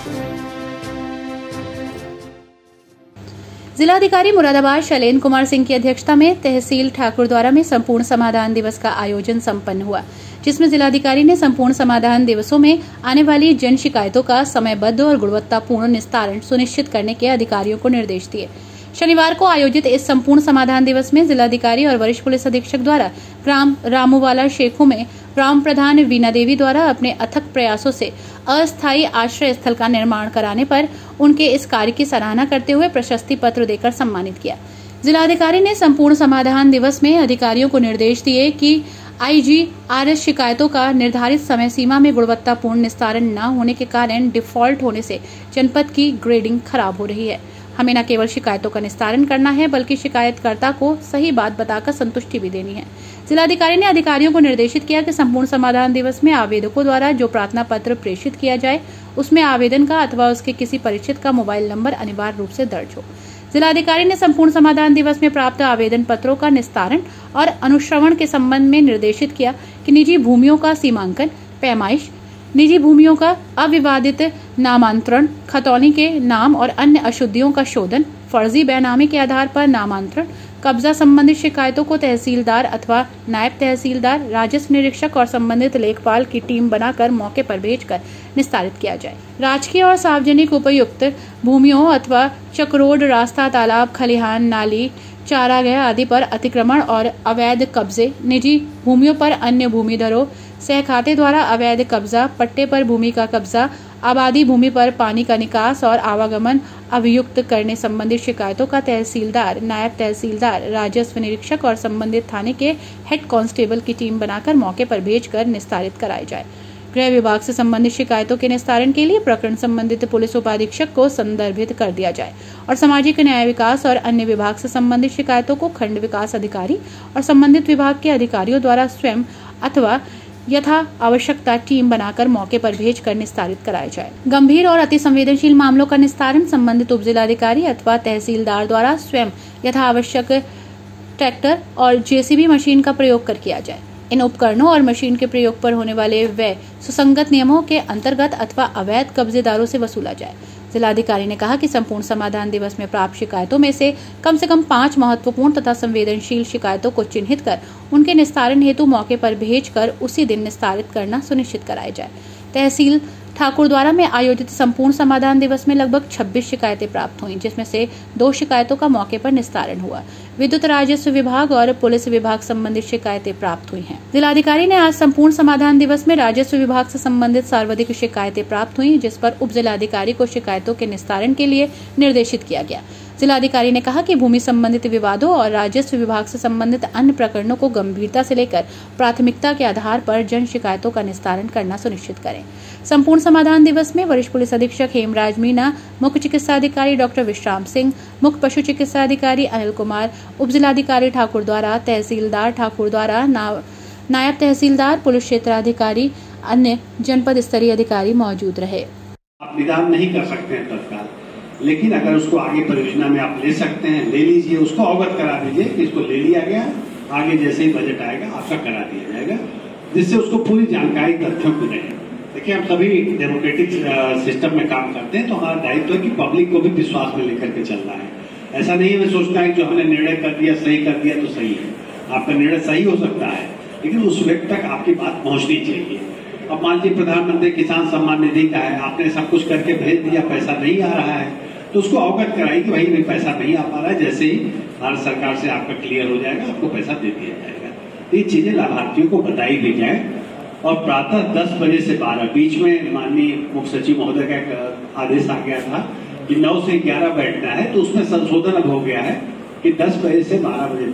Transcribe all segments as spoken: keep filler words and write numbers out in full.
जिलाधिकारी मुरादाबाद शैलेंद्र कुमार सिंह की अध्यक्षता में तहसील ठाकुरद्वारा में संपूर्ण समाधान दिवस का आयोजन संपन्न हुआ, जिसमें जिलाधिकारी ने संपूर्ण समाधान दिवसों में आने वाली जन शिकायतों का समयबद्ध और गुणवत्तापूर्ण निस्तारण सुनिश्चित करने के अधिकारियों को निर्देश दिए। शनिवार को आयोजित इस संपूर्ण समाधान दिवस में जिलाधिकारी और वरिष्ठ पुलिस अधीक्षक द्वारा ग्राम रामूवाला शेखों में ग्राम प्रधान वीना देवी द्वारा अपने अथक प्रयासों से अस्थायी आश्रय स्थल का निर्माण कराने पर उनके इस कार्य की सराहना करते हुए प्रशस्ति पत्र देकर सम्मानित किया। जिलाधिकारी ने संपूर्ण समाधान दिवस में अधिकारियों को निर्देश दिए कि आईजीआरएस शिकायतों का निर्धारित समय सीमा में गुणवत्तापूर्ण निस्तारण न होने के कारण डिफॉल्ट होने से जनपद की ग्रेडिंग खराब हो रही है। हमें न केवल शिकायतों का निस्तारण करना है, बल्कि शिकायतकर्ता को सही बात बताकर संतुष्टि भी देनी है। जिलाधिकारी ने अधिकारियों को निर्देशित किया कि संपूर्ण समाधान दिवस में आवेदकों द्वारा जो प्रार्थना पत्र प्रेषित किया जाए, उसमें आवेदन का अथवा उसके किसी परिचित का मोबाइल नंबर अनिवार्य रूप से दर्ज हो। जिलाधिकारी ने संपूर्ण समाधान दिवस में प्राप्त आवेदन पत्रों का निस्तारण और अनुश्रवण के संबंध में निर्देशित किया कि निजी भूमियों का सीमांकन, पैमाइश, निजी भूमियों का अविवादित नामांतरण, खतौनी के नाम और अन्य अशुद्धियों का शोधन, फर्जी बैनामे के आधार पर नामांतरण, कब्जा संबंधित शिकायतों को तहसीलदार अथवा नायब तहसीलदार, राजस्व निरीक्षक और संबंधित लेखपाल की टीम बनाकर मौके पर भेजकर निस्तारित किया जाए। राजकीय और सार्वजनिक उपयुक्त भूमियों अथवा चक्रोड, रास्ता, तालाब, खलिहान, नाली, चारागाह आदि पर अतिक्रमण और अवैध कब्जे, निजी भूमियों पर अन्य भूमिधरों, सहखाते द्वारा अवैध कब्जा, पट्टे पर भूमि का कब्जा, आबादी भूमि पर पानी का निकास और आवागमन अभियुक्त करने संबंधित शिकायतों का तहसीलदार, नायब तहसीलदार, राजस्व निरीक्षक और संबंधित थाने के हेड कांस्टेबल की टीम बनाकर मौके पर भेजकर निस्तारित कराए जाए। गृह विभाग से संबंधित शिकायतों के निस्तारण के लिए प्रकरण संबंधित पुलिस उपाधीक्षक को संदर्भित कर दिया जाए और सामाजिक न्याय विकास और अन्य विभाग से संबंधित शिकायतों को खंड विकास अधिकारी और संबंधित विभाग के अधिकारियों द्वारा स्वयं अथवा यथा आवश्यकता टीम बनाकर मौके पर भेजकर निस्तारित कराया जाए। गंभीर और अति संवेदनशील मामलों का निस्तारण संबंधित उप जिलाधिकारी अथवा तहसीलदार द्वारा स्वयं यथा आवश्यक ट्रैक्टर और जेसीबी मशीन का प्रयोग कर किया जाए। इन उपकरणों और मशीन के प्रयोग पर होने वाले व्यय सुसंगत नियमों के अंतर्गत अथवा अवैध कब्जेदारों से वसूला जाए। जिलाधिकारी ने कहा कि संपूर्ण समाधान दिवस में प्राप्त शिकायतों में से कम से कम पांच महत्वपूर्ण तथा संवेदनशील शिकायतों को चिन्हित कर उनके निस्तारण हेतु मौके पर भेजकर उसी दिन निस्तारित करना सुनिश्चित कराया जाए। तहसील ठाकुरद्वारा में आयोजित संपूर्ण समाधान दिवस में लगभग छब्बीस शिकायतें प्राप्त हुई, जिसमें से दो शिकायतों का मौके पर निस्तारण हुआ। विद्युत राजस्व विभाग और पुलिस विभाग संबंधित शिकायतें प्राप्त हुई हैं। जिलाधिकारी ने आज संपूर्ण समाधान दिवस में राजस्व विभाग से संबंधित सर्वाधिक शिकायतें प्राप्त हुई, जिस पर उप जिलाधिकारी को शिकायतों के निस्तारण के लिए निर्देशित किया गया। जिलाधिकारी ने कहा कि भूमि संबंधित विवादों और राजस्व विभाग से संबंधित अन्य प्रकरणों को गंभीरता से लेकर प्राथमिकता के आधार पर जन शिकायतों का निस्तारण करना सुनिश्चित करें। संपूर्ण समाधान दिवस में वरिष्ठ पुलिस अधीक्षक हेमराज मीणा, मुख्य चिकित्सा अधिकारी डॉक्टर विश्राम सिंह, मुख्य पशु चिकित्सा अधिकारी अनिल कुमार, उप जिलाधिकारी ठाकुर द्वारा, तहसीलदार ठाकुर द्वारा, नायब तहसीलदार, पुलिस क्षेत्राधिकारी, अन्य जनपद स्तरीय अधिकारी मौजूद रहे। आप निदान नहीं कर सकते हैं तत्काल, लेकिन अगर उसको आगे परियोजना में आप ले सकते हैं, ले लीजिए, उसको अवगत करा दीजिए कि इसको ले लिया गया, आगे जैसे ही बजट आएगा आपका करा दिया जाएगा, जिससे उसको पूरी जानकारी तथ्यों की रहे। देखिए, हम सभी डेमोक्रेटिक सिस्टम में काम करते हैं, तो हमारा दायित्व है कि पब्लिक को भी विश्वास में लेकर के चलना है। ऐसा नहीं है सोचना है जो हमने निर्णय कर दिया, सही कर दिया तो सही है। आपका निर्णय सही हो सकता है, लेकिन उस व्यक्ति तक आपकी बात पहुंचनी चाहिए। अब मान लीजिए प्रधानमंत्री किसान सम्मान निधि का है, आपने सब कुछ करके भेज दिया, पैसा नहीं आ रहा है, तो उसको अवगत कराइए कि भाई पैसा नहीं आ पा रहा है, जैसे ही भारत सरकार से आपका क्लियर हो जाएगा आपको पैसा दे दिया जाएगा। ये चीजें लाभार्थियों को बताई भी जाए। और प्रातः दस बजे से बारह बीच में माननीय मुख्य सचिव महोदय का एक आदेश आ गया था कि नौ से ग्यारह बैठना है, तो उसमें संशोधन अब हो गया है कि दस बजे से बारह बजे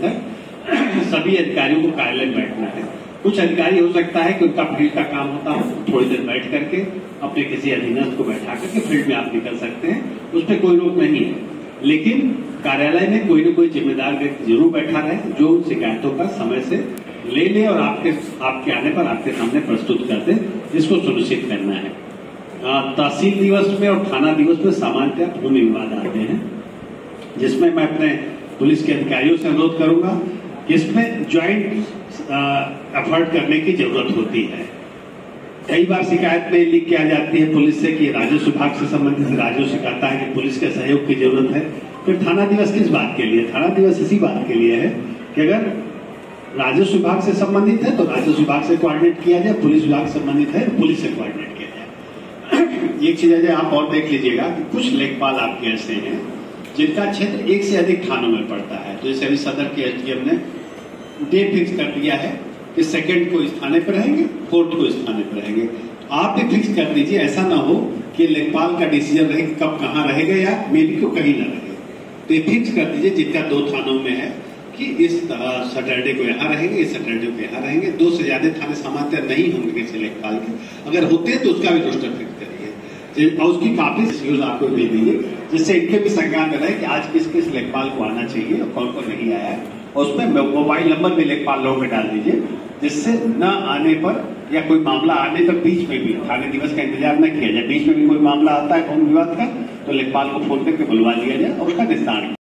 तक सभी अधिकारियों को कार्यालय में बैठना है। कुछ अधिकारी हो सकता है कि उनका फील्ड का काम होता हो, थोड़ी देर बैठ करके अपने किसी अधीनस्थ को बैठा करके फील्ड में आप निकल सकते हैं, उसमें कोई रोक नहीं है। लेकिन कार्यालय में कोई न कोई जिम्मेदार व्यक्ति जरूर बैठा रहे जो शिकायतों का समय से ले ले और आपके आपके आने पर आपके सामने प्रस्तुत कर दे, जिसको सुनिश्चित करना है। तहसील दिवस में और थाना दिवस में सामान्यतः भूमि विवाद आते हैं, जिसमें मैं अपने पुलिस के अधिकारियों से अनुरोध करूंगा कि इसमें ज्वाइंट एफर्ट करने की जरूरत होती है। कई बार शिकायत में लिख के आ जाती है पुलिस से कि राजस्व विभाग से संबंधित राजस्व कहता है कि पुलिस के सहयोग की जरूरत है। फिर थाना दिवस किस बात के लिए? थाना दिवस इसी बात के लिए है कि अगर राजस्व विभाग से संबंधित है तो राजस्व विभाग से कोऑर्डिनेट किया जाए, पुलिस विभाग से संबंधित है तो पुलिस से कोऑर्डिनेट किया जाए। एक चीज है आप और देख लीजिएगा कि कुछ लेखपाल आपके ऐसे हैं जिनका क्षेत्र एक से अधिक थानों में पड़ता है। तो जैसे अभी सदर के एसडीएम ने डे फिक्स कर दिया है कि सेकंड को इस थाने पर रहेंगे, फोर्थ को इस थाने पर रहेंगे। आप भी फिक्स कर दीजिए, ऐसा ना हो कि लेखपाल का डिसीजन रहे कि कब कहाँ रहेगा या मे बी को कहीं ना रहे। तो ये फिक्स कर दीजिए जिनका दो थानों में है कि इस सैटरडे को यहाँ रहेंगे, इस सैटरडे को यहाँ रहेंगे। दो से ज्यादा थाने सामान्यतः नहीं होंगे किसी लेखपाल के, अगर होते हैं तो उसका भी रोस्टर फिक्स करिए और उसकी काफी न्यूज आपको दे देंगे जिससे इनके भी संज्ञान में रहे कि आज किस किस लेखपाल को आना चाहिए और कौन को नहीं आया है। और उसमें मोबाइल नंबर भी लेखपाल लोगों में डाल दीजिए जिससे न आने पर या कोई मामला आने पर बीच में भी थाने दिवस का इंतजार न किया जाए। बीच में भी कोई मामला आता है कौन विवाद का तो लेखपाल को फोन करके बुलवा लिया जाए और उसका निस्तारण